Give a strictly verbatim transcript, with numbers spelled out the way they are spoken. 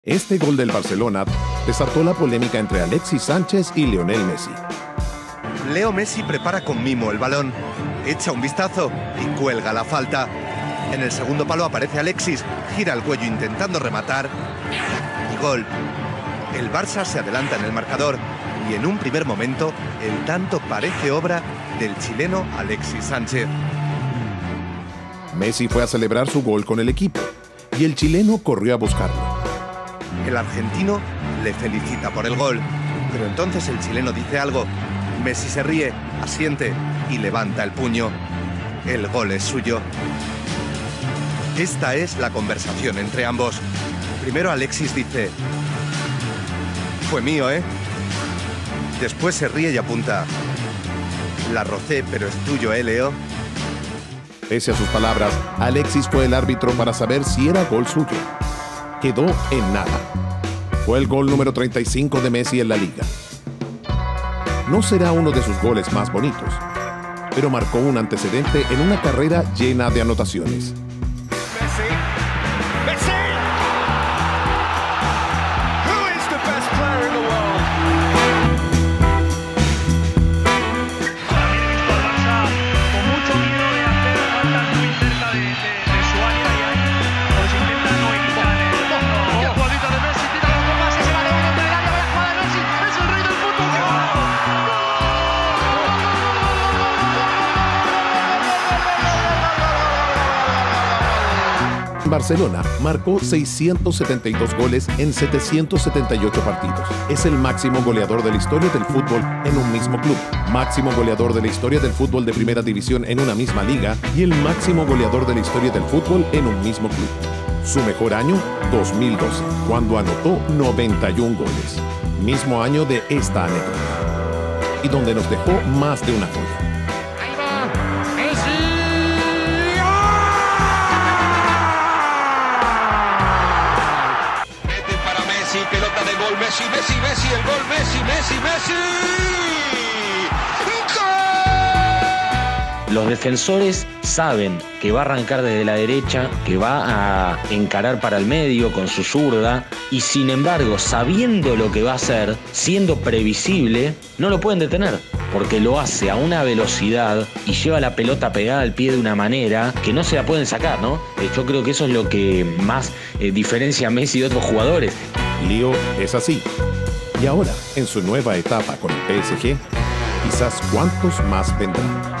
Este gol del Barcelona desató la polémica entre Alexis Sánchez y Lionel Messi. Leo Messi prepara con mimo el balón, echa un vistazo y cuelga la falta. En el segundo palo aparece Alexis, gira el cuello intentando rematar y gol. El Barça se adelanta en el marcador y en un primer momento el tanto parece obra del chileno Alexis Sánchez. Messi fue a celebrar su gol con el equipo y el chileno corrió a buscarlo. El argentino le felicita por el gol, pero entonces el chileno dice algo. Messi se ríe, asiente y levanta el puño. El gol es suyo. Esta es la conversación entre ambos. Primero Alexis dice: fue mío, ¿eh? Después se ríe y apunta: la rocé, pero es tuyo, ¿eh, Leo? Pese a sus palabras, Alexis fue el árbitro para saber si era gol suyo. Quedó en nada. Fue el gol número treinta y cinco de Messi en la liga. No será uno de sus goles más bonitos, pero marcó un antecedente en una carrera llena de anotaciones. Messi. Messi. Who is the best player in the world? También he visto al Barça con mucho miedo de hacer faltas muy cerca de, de, de su área y ahí pues intenta no evitar el... ¡Qué jugadita de Messi! Tira los compases, se va de dentro del área, la jugada de Messi. ¡Es el rey del fútbol! Barcelona marcó seiscientos setenta y dos goles en setecientos setenta y ocho partidos. Es el máximo goleador de la historia del fútbol en un mismo club, máximo goleador de la historia del fútbol de primera división en una misma liga y el máximo goleador de la historia del fútbol en un mismo club. Su mejor año, dos mil doce, cuando anotó noventa y un goles, mismo año de esta anécdota, y donde nos dejó más de una joya. Pelota de gol, Messi, Messi, Messi, el gol, Messi, Messi, Messi. ¡Gol! Los defensores saben que va a arrancar desde la derecha, que va a encarar para el medio con su zurda y sin embargo, sabiendo lo que va a hacer, siendo previsible, no lo pueden detener. Porque lo hace a una velocidad y lleva la pelota pegada al pie de una manera que no se la pueden sacar, ¿no? Eh, yo creo que eso es lo que más eh, diferencia a Messi de otros jugadores. Leo es así. Y ahora, en su nueva etapa con el P S G, quizás cuántos más vendrán.